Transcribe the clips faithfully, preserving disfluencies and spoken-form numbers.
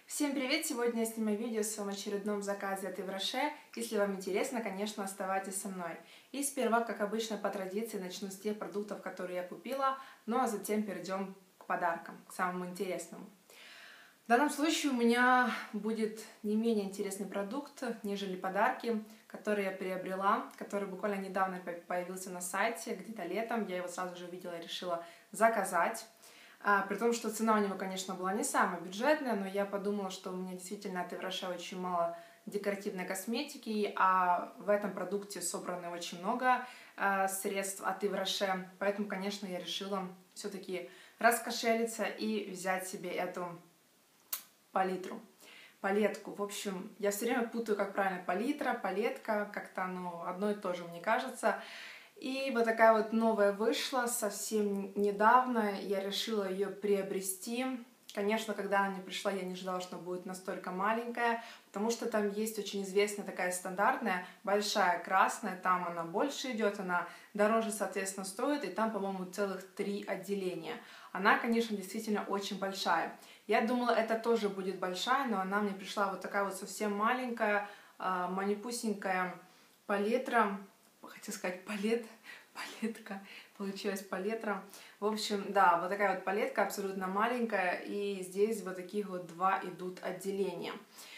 Всем привет! Сегодня я снимаю видео о своем очередном заказе от Ивраше. Если вам интересно, конечно, оставайтесь со мной. И сперва, как обычно, по традиции, начну с тех продуктов, которые я купила, ну а затем перейдем к подаркам, к самому интересному. В данном случае у меня будет не менее интересный продукт, нежели подарки, которые я приобрела, который буквально недавно появился на сайте, где-то летом. Я его сразу же увидела и решила заказать. А, при том, что цена у него, конечно, была не самая бюджетная, но я подумала, что у меня действительно от Ивраше очень мало декоративной косметики, а в этом продукте собрано очень много а, средств от Ивраше, поэтому, конечно, я решила все-таки раскошелиться и взять себе эту палитру, палетку. В общем, я все время путаю, как правильно палитра, палетка, как-то оно одно и то же, мне кажется. И вот такая вот новая вышла совсем недавно, я решила ее приобрести. Конечно, когда она мне пришла, я не ожидала, что она будет настолько маленькая, потому что там есть очень известная такая стандартная, большая красная, там она больше идет, она дороже, соответственно, стоит, и там, по-моему, целых три отделения. Она, конечно, действительно очень большая. Я думала, это тоже будет большая, но она мне пришла вот такая вот совсем маленькая, манипусенькая палитра. Хотела сказать палет, палетка, получилась палетра. В общем, да, вот такая вот палетка абсолютно маленькая, и здесь вот таких вот два идут отделения.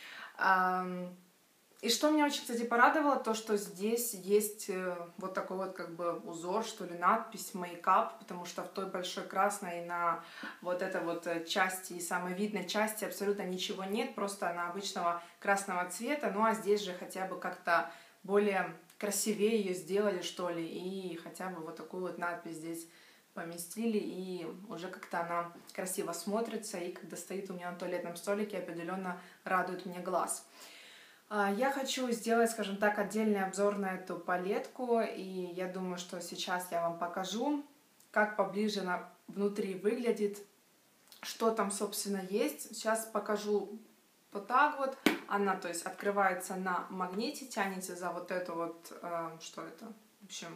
И что меня очень, кстати, порадовало, то, что здесь есть вот такой вот как бы узор, что ли, надпись «Мейкап», потому что в той большой красной на вот этой вот части, самой видной части абсолютно ничего нет, просто она обычного красного цвета, ну а здесь же хотя бы как-то более красивее ее сделали, что ли, и хотя бы вот такую вот надпись здесь поместили, и уже как-то она красиво смотрится, и когда стоит у меня на туалетном столике, определенно радует мне глаз. Я хочу сделать, скажем так, отдельный обзор на эту палетку, и я думаю, что сейчас я вам покажу, как поближе она внутри выглядит, что там, собственно, есть. Сейчас покажу вот так вот. Она, то есть, открывается на магните, тянется за вот это вот, э, что это, в общем,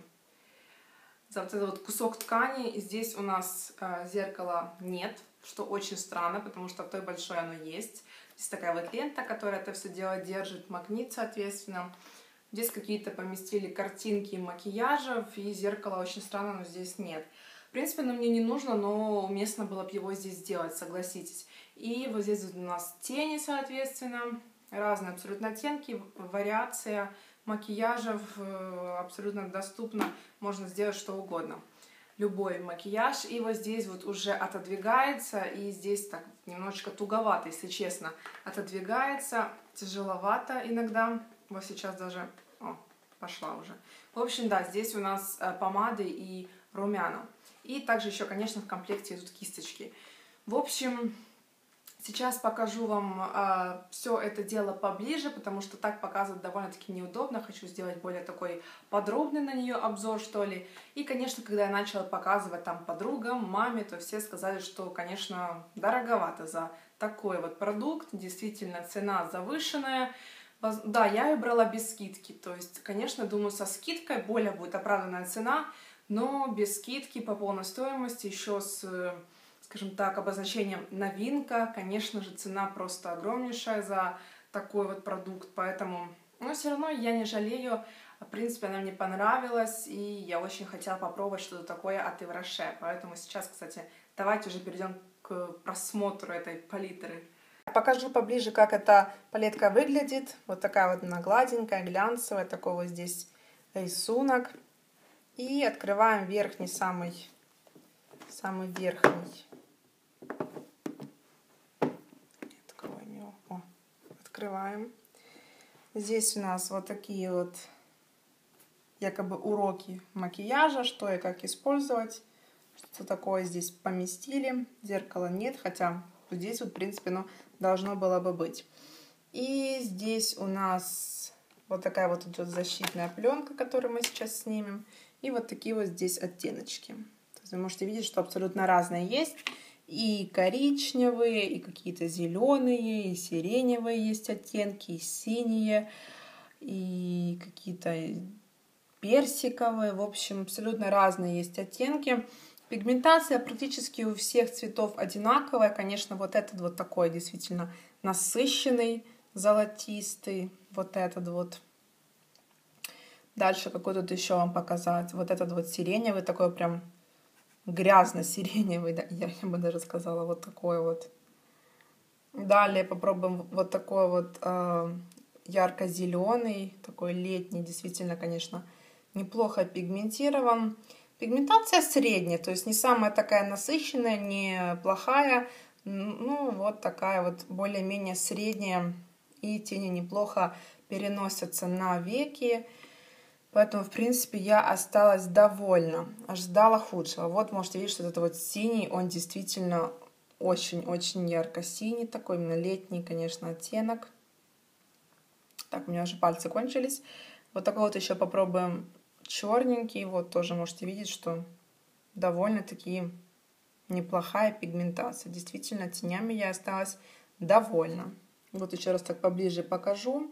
за вот этот вот кусок ткани. И здесь у нас э, зеркала нет, что очень странно, потому что в той большой оно есть. Здесь такая вот лента, которая это все дело держит, магнит, соответственно. Здесь какие-то поместили картинки макияжев, и зеркало очень странно, но здесь нет. В принципе, оно мне не нужно, но уместно было бы его здесь сделать, согласитесь. И вот здесь у нас тени, соответственно, разные абсолютно оттенки, вариация макияжев абсолютно доступна, можно сделать что угодно. Любой макияж. И вот здесь вот уже отодвигается, и здесь так немножечко туговато, если честно, отодвигается, тяжеловато иногда. Вот сейчас даже... О, пошла уже. В общем, да, здесь у нас помады и румяна. И также еще, конечно, в комплекте идут кисточки. В общем, сейчас покажу вам э, все это дело поближе, потому что так показывать довольно-таки неудобно. Хочу сделать более такой подробный на нее обзор, что ли. И, конечно, когда я начала показывать там подругам, маме, то все сказали, что, конечно, дороговато за такой вот продукт. Действительно, цена завышенная. Да, я ее брала без скидки. То есть, конечно, думаю, со скидкой более будет оправданная цена, но без скидки по полной стоимости, еще с, скажем так, обозначением новинка, конечно же, цена просто огромнейшая за такой вот продукт, поэтому, но все равно я не жалею, в принципе, она мне понравилась, и я очень хотела попробовать что-то такое от Ивраше, поэтому сейчас, кстати, давайте уже перейдем к просмотру этой палитры. Покажу поближе, как эта палетка выглядит, вот такая вот она гладенькая, глянцевая, такой вот здесь рисунок. И открываем верхний, самый, самый верхний. Откроем его. О, открываем. Здесь у нас вот такие вот якобы уроки макияжа, что и как использовать. Что такое здесь поместили. Зеркала нет, хотя здесь вот, в принципе, оно должно было бы быть. И здесь у нас вот такая вот идет защитная пленка, которую мы сейчас снимем. И вот такие вот здесь оттеночки. То есть вы можете видеть, что абсолютно разные есть. И коричневые, и какие-то зеленые, и сиреневые есть оттенки, и синие, и какие-то персиковые. В общем, абсолютно разные есть оттенки. Пигментация практически у всех цветов одинаковая. Конечно, вот этот вот такой действительно насыщенный, золотистый. Вот этот вот. Дальше какой тут еще вам показать. Вот этот вот сиреневый, такой прям грязно-сиреневый, да, я, я бы даже сказала, вот такой вот. Далее попробуем вот такой вот э, ярко-зеленый, такой летний, действительно, конечно, неплохо пигментирован. Пигментация средняя, то есть не самая такая насыщенная, не плохая, ну вот такая вот более-менее средняя, и тени неплохо переносятся на веки, поэтому, в принципе, я осталась довольна, ожидала худшего. Вот можете видеть, что этот вот синий, он действительно очень-очень ярко-синий, такой именно летний, конечно, оттенок. Так, у меня уже пальцы кончились. Вот такой вот еще попробуем черненький. Вот тоже можете видеть, что довольно-таки неплохая пигментация. Действительно, тенями я осталась довольна. Вот еще раз так поближе покажу.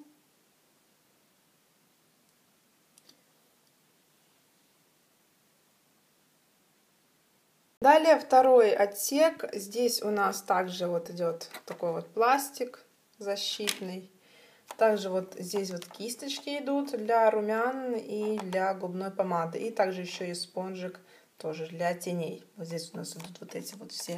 Далее второй отсек. Здесь у нас также вот идет такой вот пластик защитный. Также вот здесь вот кисточки идут для румян и для губной помады. И также еще и спонжик тоже для теней. Вот здесь у нас идут вот эти вот все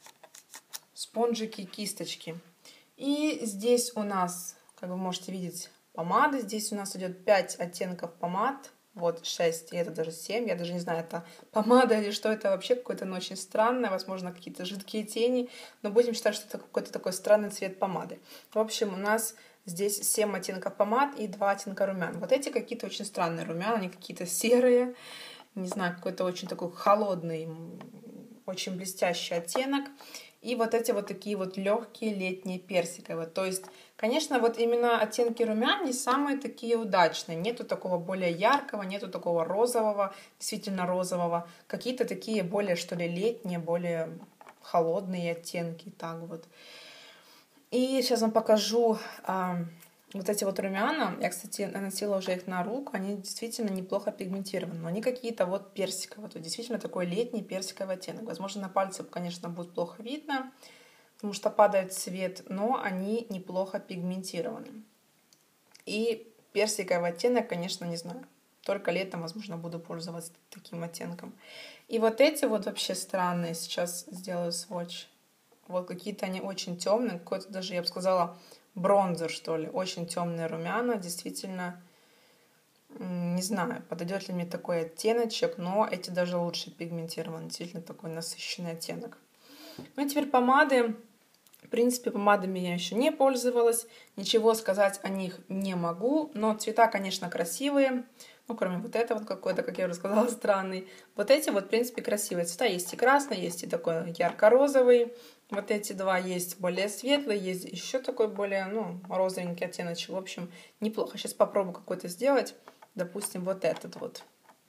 спонжики, кисточки. И здесь у нас, как вы можете видеть, помады. Здесь у нас идет пять оттенков помад. Вот шесть, и это даже семь. Я даже не знаю, это помада или что это вообще, какое-то ну, очень странное. Возможно, какие-то жидкие тени. Но будем считать, что это какой-то такой странный цвет помады. В общем, у нас здесь семь оттенков помад и два оттенка румян. Вот эти какие-то очень странные румяна, они какие-то серые. Не знаю, какой-то очень такой холодный, очень блестящий оттенок. И вот эти вот такие вот легкие летние персиковые. То есть, конечно, вот именно оттенки румян не самые такие удачные. Нету такого более яркого, нету такого розового, действительно розового. Какие-то такие более, что ли, летние, более холодные оттенки. Так вот. И сейчас вам покажу а, вот эти вот румяна. Я, кстати, наносила уже их на руку. Они действительно неплохо пигментированы. Но они какие-то вот персиковые. То действительно такой летний персиковый оттенок. Возможно, на пальце, конечно, будет плохо видно, потому что падает цвет, но они неплохо пигментированы. И персиковый оттенок, конечно, не знаю. Только летом, возможно, буду пользоваться таким оттенком. И вот эти вот вообще странные. Сейчас сделаю сводч. Вот какие-то они очень темные, какой-то даже, я бы сказала, бронзер, что ли. Очень темные румяна, действительно, не знаю, подойдет ли мне такой оттеночек, но эти даже лучше пигментированы, действительно такой насыщенный оттенок. Ну и теперь помады. В принципе, помадами я еще не пользовалась, ничего сказать о них не могу, но цвета, конечно, красивые. Ну, кроме вот этого вот какой-то, как я уже сказала, странный. Вот эти вот, в принципе, красивые цвета. Есть и красный, есть и такой ярко-розовый. Вот эти два есть более светлые, есть еще такой более, ну, розовенький оттеночек. В общем, неплохо. Сейчас попробую какой-то сделать. Допустим, вот этот вот.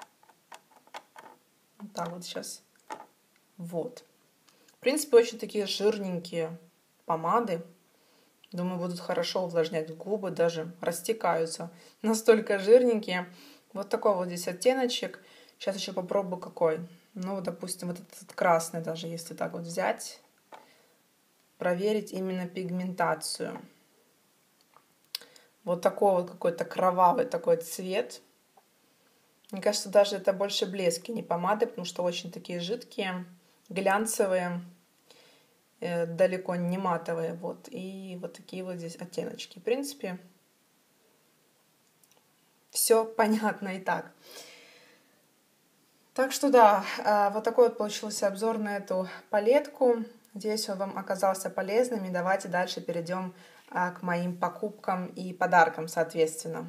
Вот так вот сейчас. Вот. В принципе, очень такие жирненькие помады. Думаю, будут хорошо увлажнять губы, даже растекаются. Настолько жирненькие. Вот такой вот здесь оттеночек. Сейчас еще попробую какой. Ну, допустим, вот этот красный даже, если так вот взять. Проверить именно пигментацию. Вот такой вот какой-то кровавый такой цвет. Мне кажется, даже это больше блески, не помады, потому что очень такие жидкие, глянцевые, э, далеко не матовые. Вот. И вот такие вот здесь оттеночки. В принципе, все понятно и так. Так что да, вот такой вот получился обзор на эту палетку. Надеюсь, он вам оказался полезным. И давайте дальше перейдем к моим покупкам и подаркам, соответственно.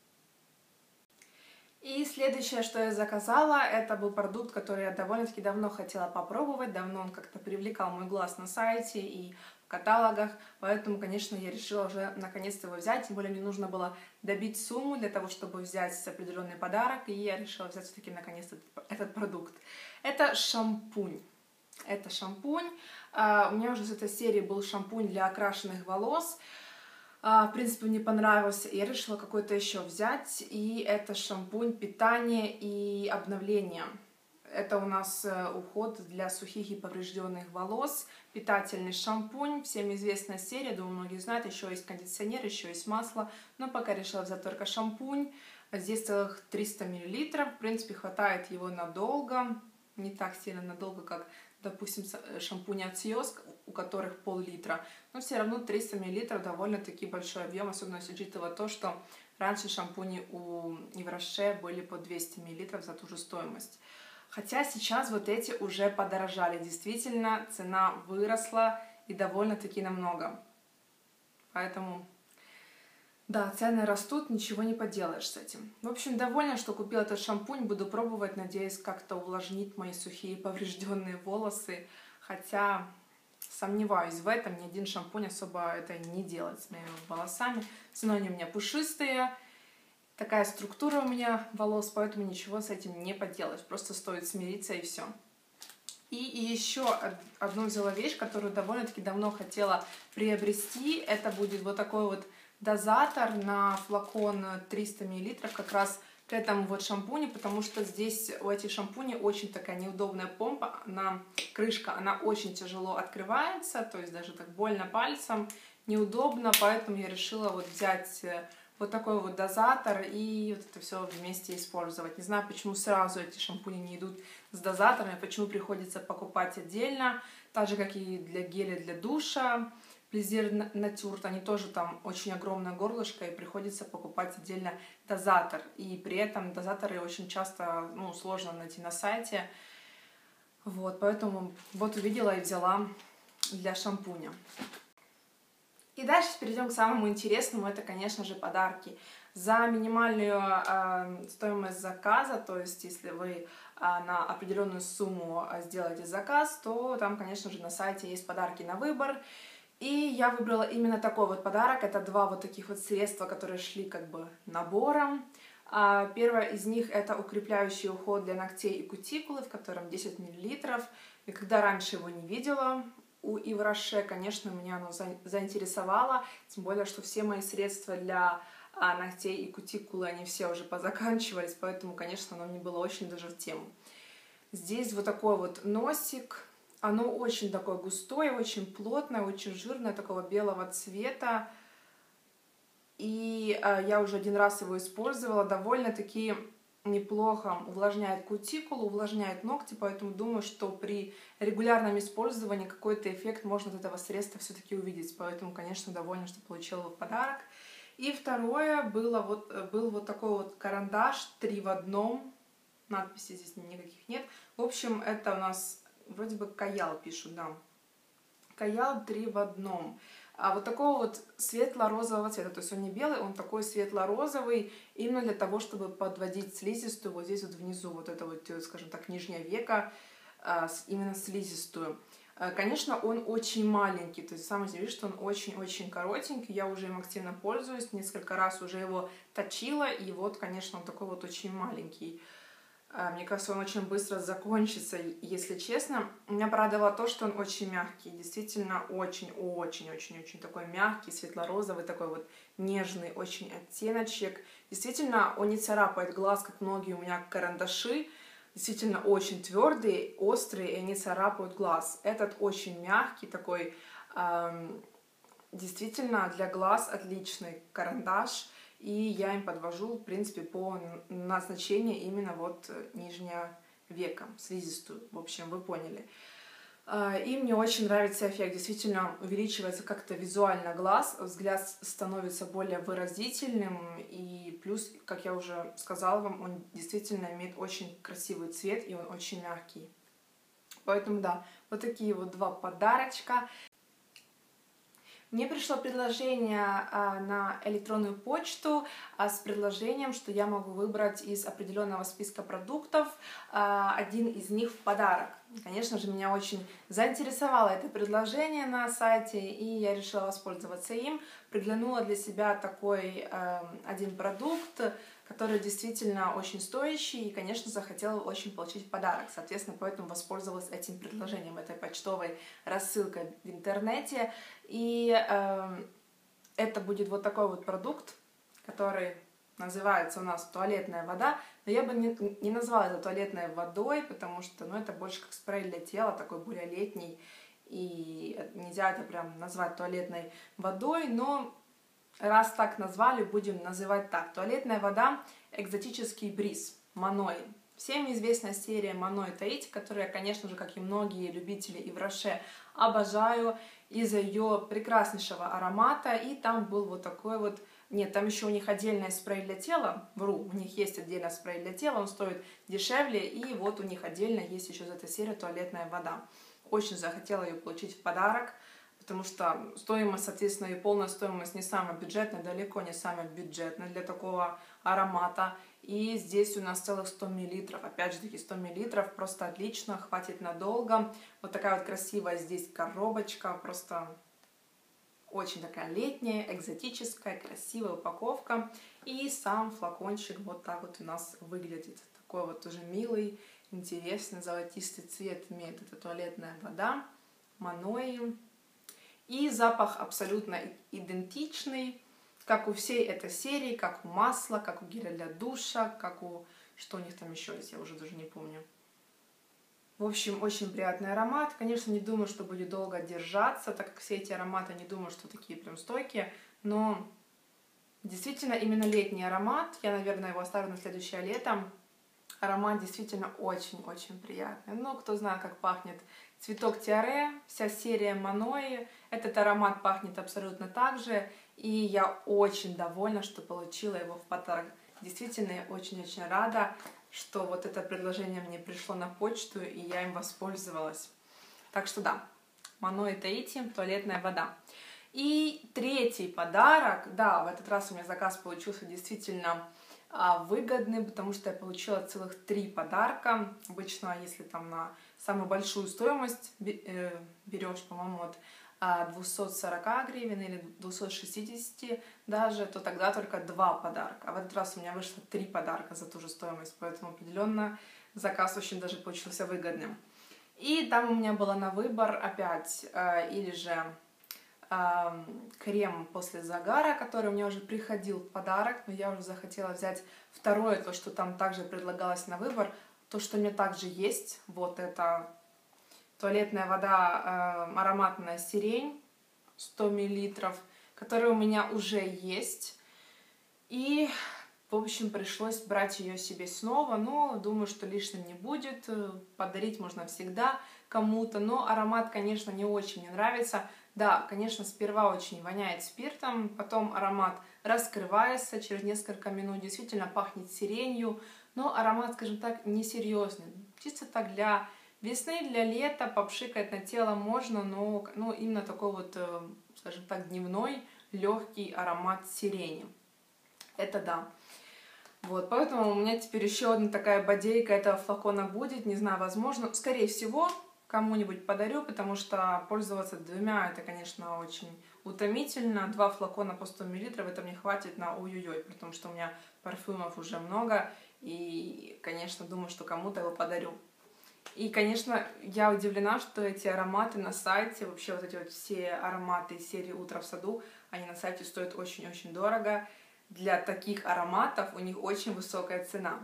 И следующее, что я заказала, это был продукт, который я довольно-таки давно хотела попробовать. Давно он как-то привлекал мой глаз на сайте и в каталогах. Поэтому, конечно, я решила уже наконец-то его взять. Тем более мне нужно было добить сумму для того, чтобы взять определенный подарок. И я решила взять все-таки наконец-то этот продукт. Это шампунь. Это шампунь. Uh, у меня уже с этой серии был шампунь для окрашенных волос. Uh, в принципе, мне понравился. Я решила какой-то еще взять. И это шампунь питания и обновления. это у нас уход для сухих и поврежденных волос, питательный шампунь, всем известная серия, думаю, многие знают, еще есть кондиционер, еще есть масло, но пока решила взять только шампунь. Здесь целых триста миллилитров, в принципе, хватает его надолго, не так сильно надолго, как, допустим, шампунь от Сиоск, у которых пол-литра, но все равно триста миллилитров довольно-таки большой объем, особенно если учитывая то, что раньше шампуни у Ивраше были по двести миллилитров за ту же стоимость. Хотя сейчас вот эти уже подорожали. Действительно, цена выросла и довольно-таки намного. Поэтому, да, цены растут, ничего не поделаешь с этим. В общем, довольна, что купила этот шампунь. Буду пробовать, надеюсь, как-то увлажнить мои сухие поврежденные волосы. Хотя сомневаюсь в этом, ни один шампунь особо это не делает с моими волосами. Все равно они у меня пушистые. Такая структура у меня волос, поэтому ничего с этим не поделаешь. Просто стоит смириться и все. И, и еще одну взяла вещь, которую довольно-таки давно хотела приобрести. Это будет вот такой вот дозатор на флакон триста миллилитров, как раз к этому вот шампуню, потому что здесь у этих шампуней очень такая неудобная помпа, она, крышка, она очень тяжело открывается, то есть даже так больно пальцем, неудобно, поэтому я решила вот взять вот такой вот дозатор и вот это все вместе использовать. Не знаю, почему сразу эти шампуни не идут с дозаторами, почему приходится покупать отдельно, так же, как и для геля для душа. Plaisir Nature, они тоже там очень огромное горлышко, и приходится покупать отдельно дозатор. И при этом дозаторы очень часто, ну, сложно найти на сайте. Вот, поэтому вот увидела и взяла для шампуня. И дальше перейдем к самому интересному, это, конечно же, подарки. За минимальную э, стоимость заказа, то есть если вы э, на определенную сумму сделаете заказ, то там, конечно же, на сайте есть подарки на выбор. И я выбрала именно такой вот подарок. Это два вот таких вот средства, которые шли как бы набором. А, первое из них это укрепляющий уход для ногтей и кутикулы, в котором десять миллилитров. И когда раньше его не видела у Ивраше, конечно, меня оно заинтересовало. Тем более, что все мои средства для а, ногтей и кутикулы, они все уже позаканчивались. Поэтому, конечно, оно мне было очень даже в тему. Здесь вот такой вот носик. Оно очень такое густое, очень плотное, очень жирное, такого белого цвета. И э, я уже один раз его использовала. Довольно-таки неплохо увлажняет кутикулу, увлажняет ногти. Поэтому думаю, что при регулярном использовании какой-то эффект можно от этого средства все-таки увидеть. Поэтому, конечно, довольна, что получила его в подарок. И второе было вот, был вот такой вот карандаш три в одном. Надписей здесь никаких нет. В общем, это у нас... Вроде бы Каял пишут, да. Каял три в одном. А вот такого вот светло-розового цвета. То есть он не белый, он такой светло-розовый. Именно для того, чтобы подводить слизистую. Вот здесь вот внизу, вот это вот, скажем так, нижнее веко. Именно слизистую. Конечно, он очень маленький. То есть самое интересное, что он очень-очень коротенький. Я уже им активно пользуюсь. Несколько раз уже его точила. И вот, конечно, он такой вот очень маленький. Мне кажется, он очень быстро закончится, если честно. Меня порадовало то, что он очень мягкий. Действительно, очень-очень-очень-очень такой мягкий, светло-розовый, такой вот нежный, очень оттеночек. Действительно, он не царапает глаз, как многие у меня карандаши. Действительно, очень твердые, острые, и они царапают глаз. Этот очень мягкий, такой, эм, действительно, для глаз отличный карандаш. И я им подвожу, в принципе, по назначению именно вот нижнее веко, слизистую. В общем, вы поняли. И мне очень нравится эффект. Действительно, увеличивается как-то визуально глаз, взгляд становится более выразительным. И плюс, как я уже сказала вам, он действительно имеет очень красивый цвет, и он очень мягкий. Поэтому, да, вот такие вот два подарочка. Мне пришло предложение а, на электронную почту а, с предложением, что я могу выбрать из определенного списка продуктов а, один из них в подарок. Конечно же, меня очень заинтересовало это предложение на сайте, и я решила воспользоваться им. Приглянула для себя такой э, один продукт, который действительно очень стоящий, и, конечно, захотела очень получить подарок. Соответственно, поэтому воспользовалась этим предложением, этой почтовой рассылкой в интернете. И э, это будет вот такой вот продукт, который называется у нас туалетная вода, но я бы не, не назвала это туалетной водой, потому что, ну, это больше как спрей для тела, такой более летний, и нельзя это прям назвать туалетной водой, но раз так назвали, будем называть так. Туалетная вода экзотический бриз, Маной. Всем известная серия Маной Таити, которую я, конечно же, как и многие любители Yves Rocher, обожаю из-за ее прекраснейшего аромата. И там был вот такой вот... Нет, там еще у них отдельный спрей для тела. Вру, у них есть отдельный спрей для тела, он стоит дешевле. И вот у них отдельно есть еще из этой серии туалетная вода. Очень захотела ее получить в подарок, потому что стоимость, соответственно, и полная стоимость не самая бюджетная, далеко не самая бюджетная для такого аромата. И здесь у нас целых сто миллилитров. Опять же таки, сто миллилитров просто отлично, хватит надолго. Вот такая вот красивая здесь коробочка, просто очень такая летняя, экзотическая, красивая упаковка. И сам флакончик вот так вот у нас выглядит. Такой вот уже милый, интересный, золотистый цвет имеет эта туалетная вода Маной. И запах абсолютно идентичный, как у всей этой серии, как у масла, как у геля для душа, как у... Что у них там еще есть, я уже даже не помню. В общем, очень приятный аромат. Конечно, не думаю, что будет долго держаться, так как все эти ароматы, не думаю, что такие прям стойкие. Но действительно, именно летний аромат. Я, наверное, его оставлю на следующее лето. Аромат действительно очень-очень приятный. Но кто знает, как пахнет цветок Тиаре, вся серия Маной. Этот аромат пахнет абсолютно так же. И я очень довольна, что получила его в подарок. Действительно, я очень-очень рада, что вот это предложение мне пришло на почту, и я им воспользовалась. Так что да, Маной Таити, туалетная вода. И третий подарок, да, в этот раз у меня заказ получился действительно а, выгодный, потому что я получила целых три подарка. Обычно, если там на самую большую стоимость э, берешь, по-моему, от двухсот сорока гривен или двухсот шестидесяти даже, то тогда только два подарка. А в этот раз у меня вышло три подарка за ту же стоимость, поэтому определенно заказ очень даже получился выгодным. И там у меня было на выбор опять э, или же э, крем после загара, который у меня уже приходил в подарок, но я уже захотела взять второе, то, что там также предлагалось на выбор, то, что у меня также есть, вот это туалетная вода э, ароматная сирень, сто миллилитров, которая у меня уже есть. И, в общем, пришлось брать ее себе снова. Но думаю, что лишним не будет. Подарить можно всегда кому-то. Но аромат, конечно, не очень мне нравится. Да, конечно, сперва очень воняет спиртом. Потом аромат раскрывается через несколько минут. Действительно пахнет сиренью. Но аромат, скажем так, несерьезный. Чисто так для... Весны, для лета попшикать на тело можно, но ну, именно такой вот, скажем так, дневной легкий аромат сирени. Это да. Вот, поэтому у меня теперь еще одна такая бодейка этого флакона будет. Не знаю, возможно, скорее всего, кому-нибудь подарю, потому что пользоваться двумя, это, конечно, очень утомительно. Два флакона по сто миллилитров, это мне хватит на ой-ой-ой, потому что у меня парфюмов уже много. И, конечно, думаю, что кому-то его подарю. И, конечно, я удивлена, что эти ароматы на сайте, вообще вот эти вот все ароматы из серии «Утро в саду», они на сайте стоят очень-очень дорого. Для таких ароматов у них очень высокая цена.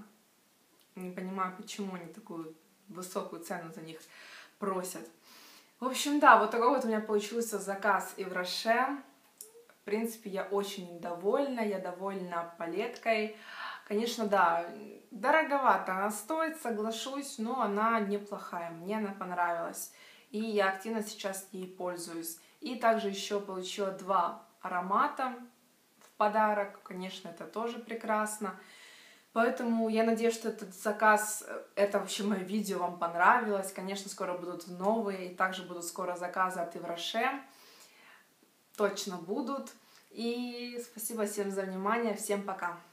Не понимаю, почему они такую высокую цену за них просят. В общем, да, вот такой вот у меня получился заказ Yves Rocher. В принципе, я очень довольна, я довольна палеткой. Конечно, да, дороговато она стоит, соглашусь, но она неплохая, мне она понравилась. И я активно сейчас ей пользуюсь. И также еще получила два аромата в подарок, конечно, это тоже прекрасно. Поэтому я надеюсь, что этот заказ, это вообще мое видео вам понравилось. Конечно, скоро будут новые, и также будут скоро заказы от Yves Rocher. Точно будут. И спасибо всем за внимание, всем пока!